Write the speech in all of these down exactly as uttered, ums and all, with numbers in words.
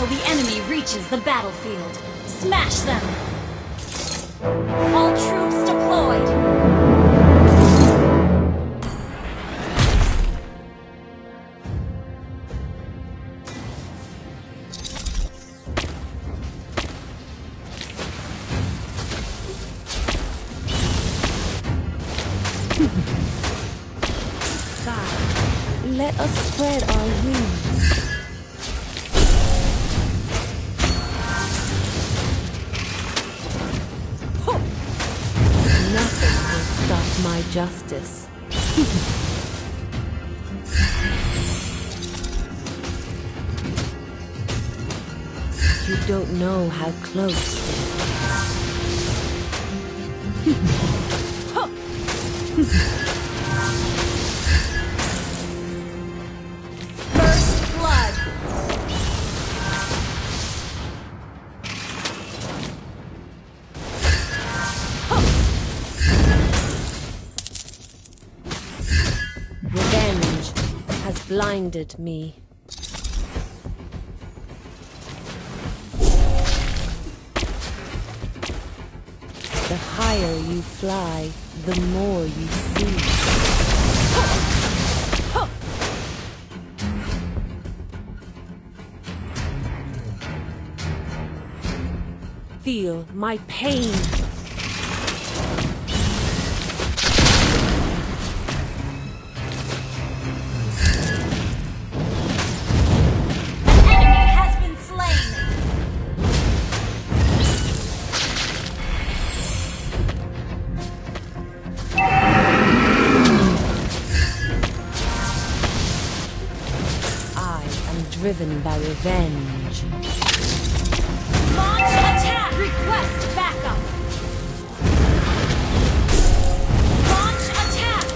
until the enemy reaches the battlefield. Smash them! All troops deployed! Let us spread our wings. Nothing will stop my justice. You don't know how close they are. Blinded me. The higher you fly, the more you see. Feel my pain. Driven by revenge. Launch attack! Request backup! Launch attack!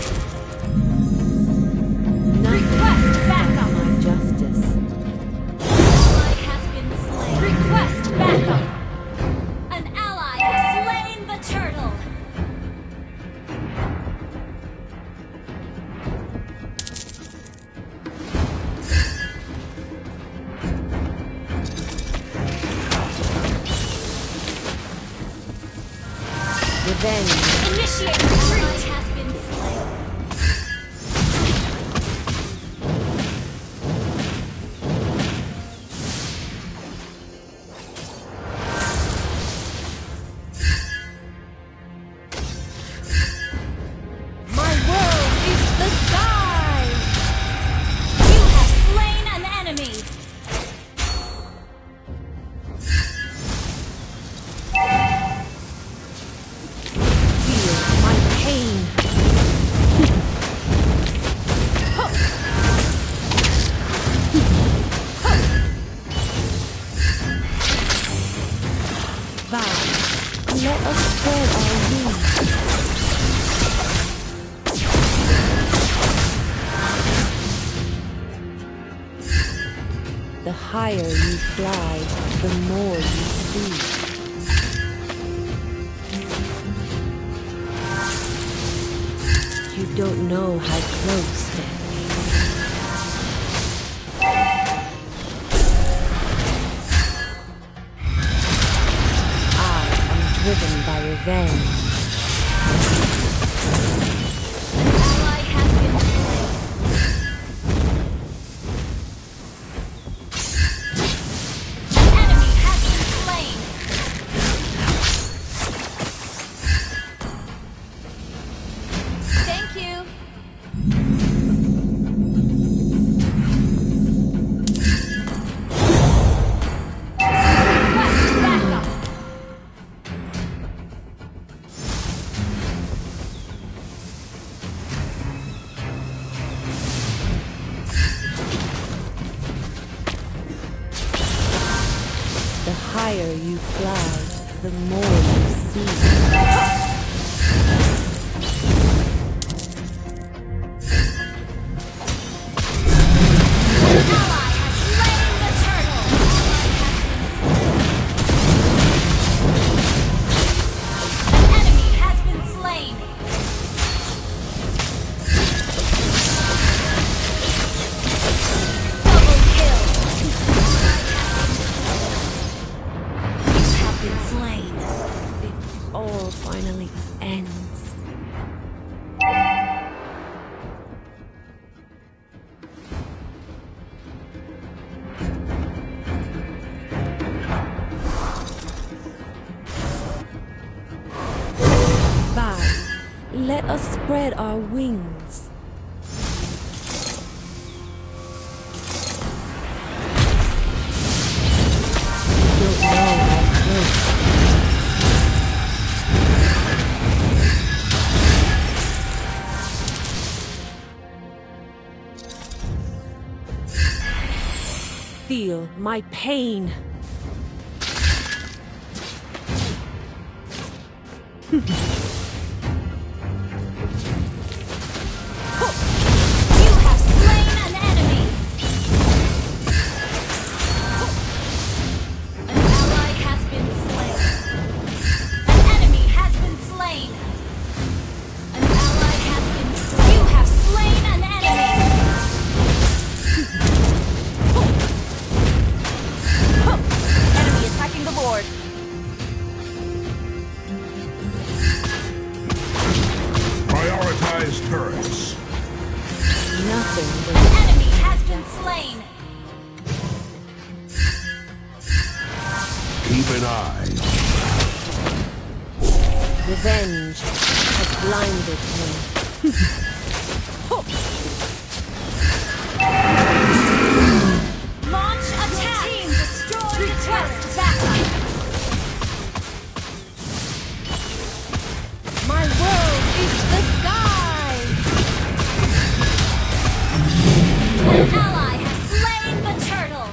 Nothing Request backup! My justice. Ally has been slain. Request backup! An ally has slain the turtle! Revenge. Initiate retreat has been slain. My world is the sky! You have slain an enemy! Let us spread our wings. The higher you fly, the more you see. You don't know how close death driven by revenge. An ally has been slain. An enemy has been slain. Thank you. Request backup. The higher you fly, the more you see. Let us spread our wings. Don't know how close. Feel my pain. You have slain an enemy! An ally has been slain. An enemy has been slain. An ally has been slain. You have slain an enemy! Enemy attacking the Lord. Prioritize turrets. Nothing An but enemy has been slain. Keep an eye. revenge has blinded me. Launch attack! Your team destroyed Request backup! My world is the sky! An ally has slain the turtle!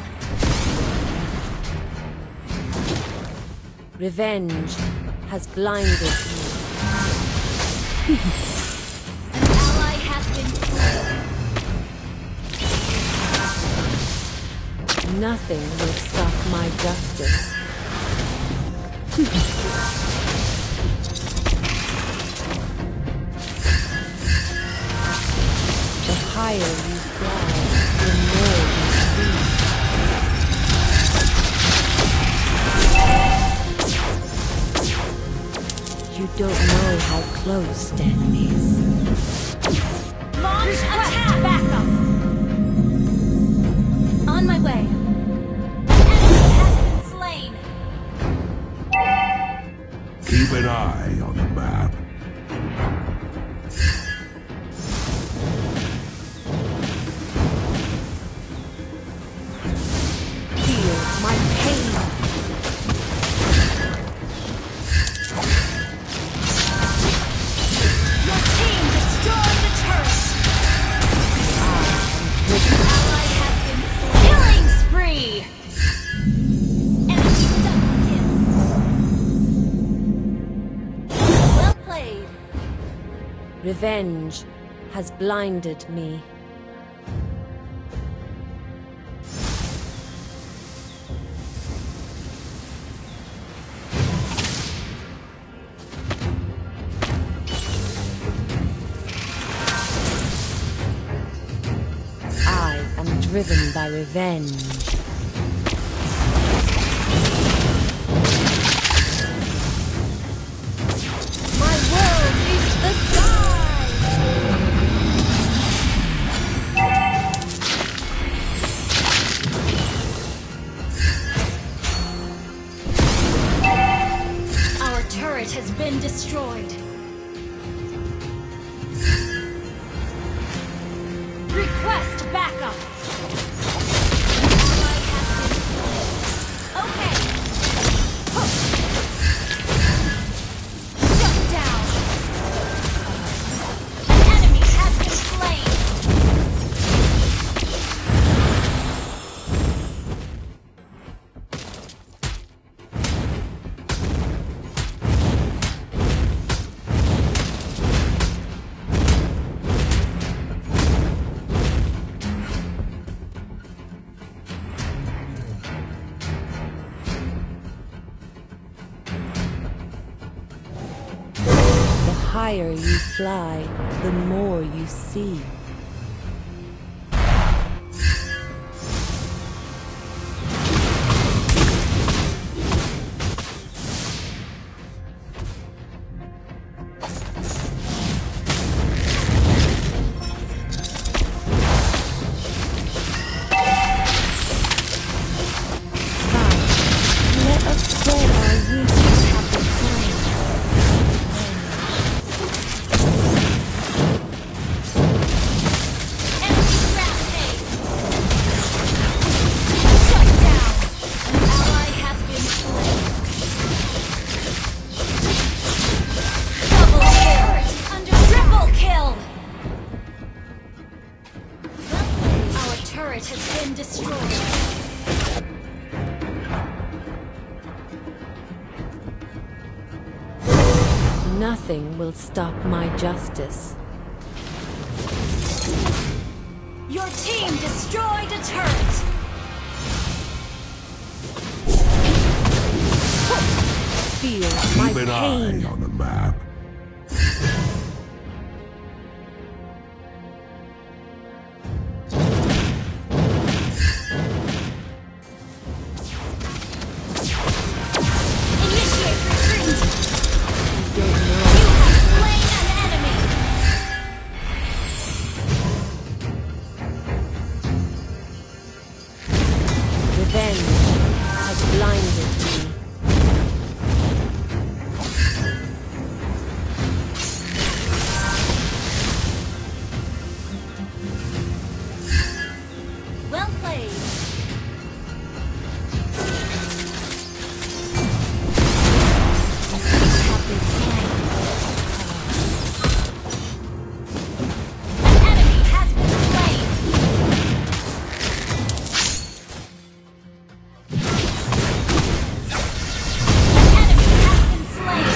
Revenge has blinded me. An ally has been slain. Nothing will stop my justice. The higher you fly, the more you see. You don't know how close the enemy is. Launch attack! Backup! On my way. Enemy has been slain. Keep an eye on the map. Feel my pain. Your team destroyed the turret. Ally has been slain. Killing spree. Enemy double kill. Well played. Revenge has blinded me. I am driven by revenge. My world is the sky! Our turret has been destroyed. Request backup. Ally has been slain. Okay. Huh. Shut down. An enemy has been slain. The higher you fly, the more you see. Come, let us spread our wings. Have the time. turret has been destroyed. Nothing will stop my justice. Your team destroyed a turret. Feel my Keep an pain. eye on the map. Initiate retreat. You have slain an enemy. Revenge has blinded me. Well played. You have been slain. An enemy has been slain. An enemy has been slain.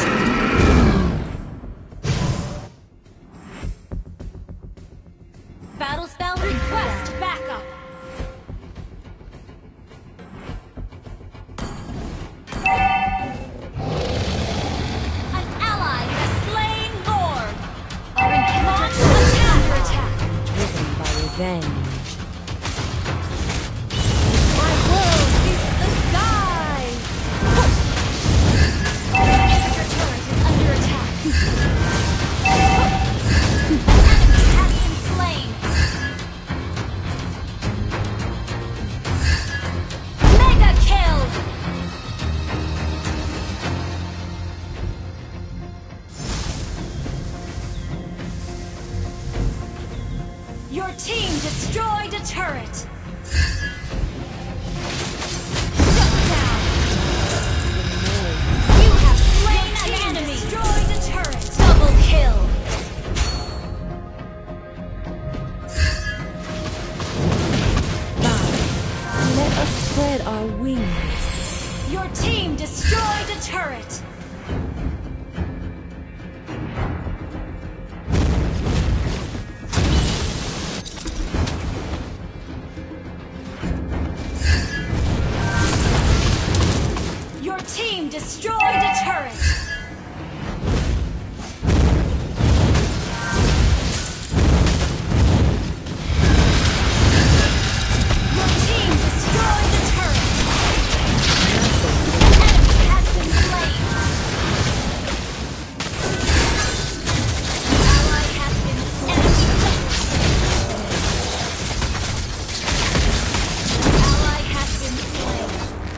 Battle spell request backup. An ally has slain Lord. Our launch attack attack. Driven by revenge. My world is the sky. Your turret is under attack. An enemy has been slain. Mega kill. Your team destroyed a turret. Shut down. You have slain an enemy. Destroyed a turret. Double kill. Let us spread our wings. Your team destroyed a turret. Your team destroyed a turret. Your team destroyed a turret. An enemy has been slain. An ally has been slain. An ally has been slain.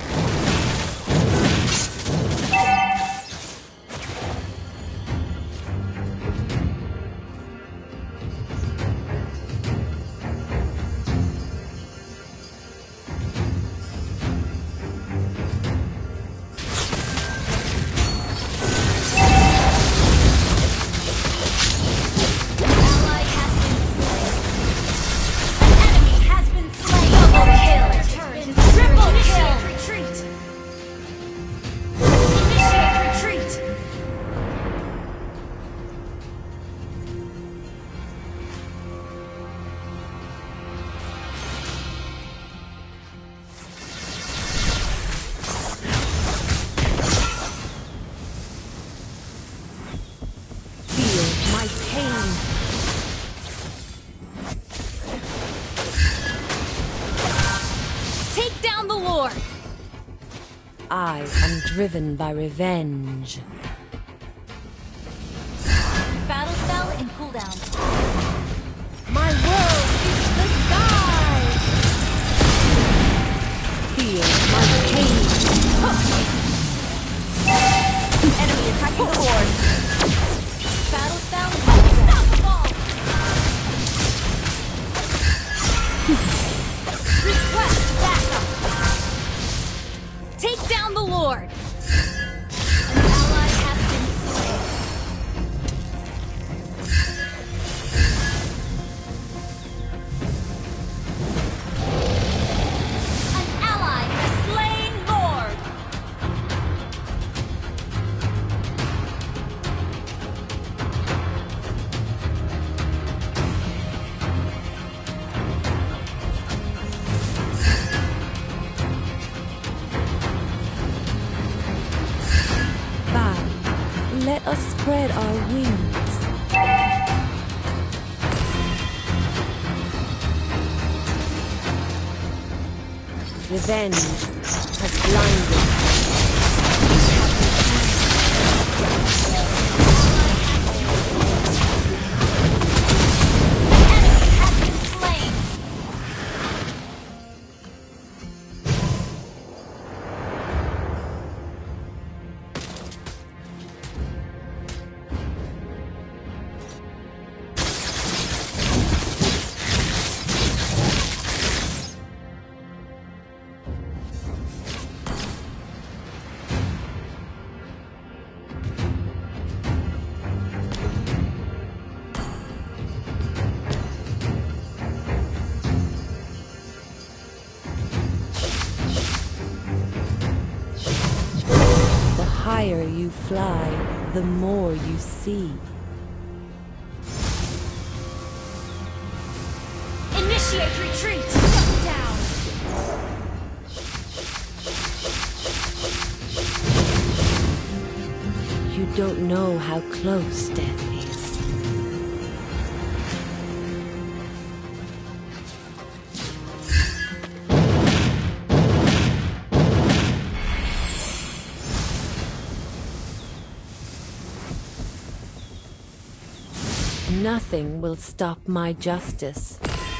An ally has been slain. An enemy has been slain. Double kill. Triple kill. Retreat. Initiate retreat. Feel my pain. Take down the Lord. I am driven by revenge. Battle spell in cooldown. My world is the sky. Feel my pain. Enemy attacking the Lord. Battle spell unstoppable. Request backup. Take down the Lord. An ally has spread our wings. Revenge has blinded. The higher you fly, the more you see. Initiate retreat! Shut down! You don't know how close death is. Nothing will stop my justice.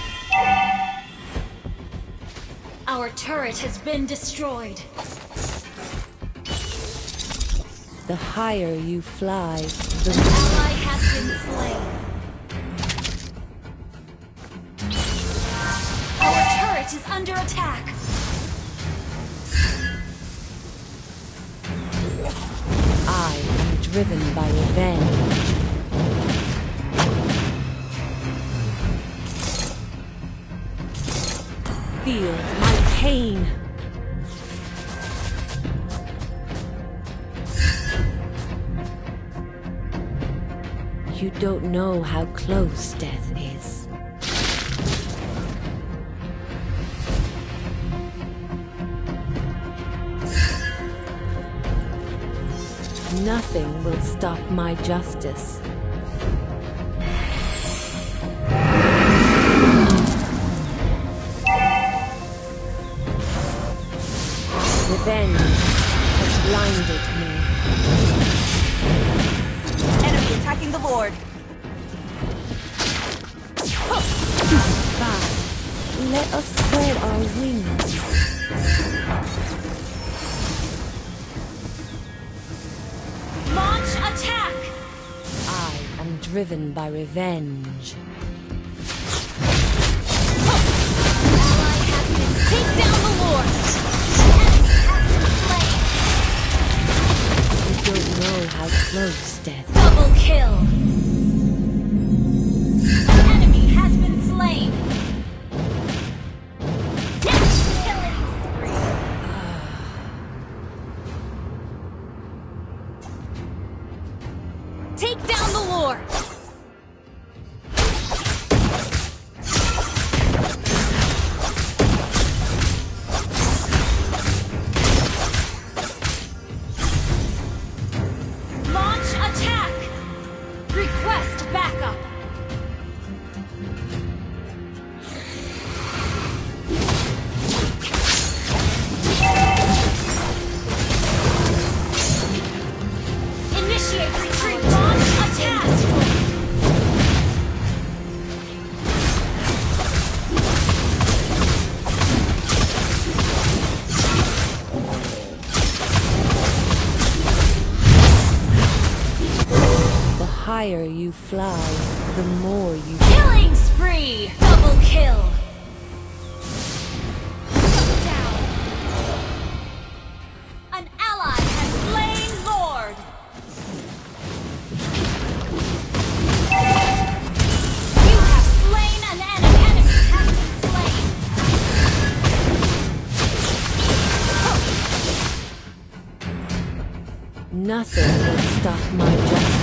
Our turret has been destroyed. The higher you fly, the An ally has been slain. Our turret is under attack. I am driven by revenge. Feel my pain. You don't know how close death is. Nothing will stop my justice. Revenge has blinded me. Enemy attacking the Lord. Goodbye. Let us spread our wings. Launch attack! I am driven by revenge. Ally has been take down the Lord! Enemy has been slain! You don't know how close death is. Double kill! An enemy has been slain! Killing spree! Take down the Lord! Launch attack! Request backup! Initiate retreat! Launch attack! The higher you fly, the more you... Killing spree! Double kill! Shut down! An ally has slain Lord! You have slain an enemy! Enemy has been slain! Nothing will stop my justice.